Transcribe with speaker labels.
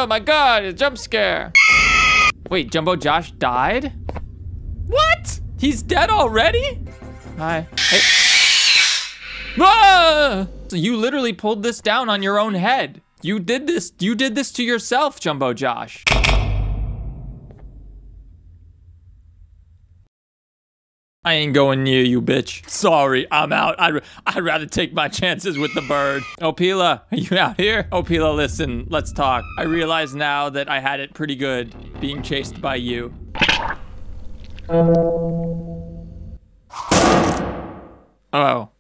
Speaker 1: Oh my God, a jump scare. Wait, Jumbo Josh died? What? He's dead already? Hi. Hey. Ah! So you literally pulled this down on your own head. You did this to yourself, Jumbo Josh. I ain't going near you, bitch. Sorry, I'm out. I'd rather take my chances with the bird. Opila, are you out here? Opila, listen, let's talk. I realize now that I had it pretty good being chased by you. Oh.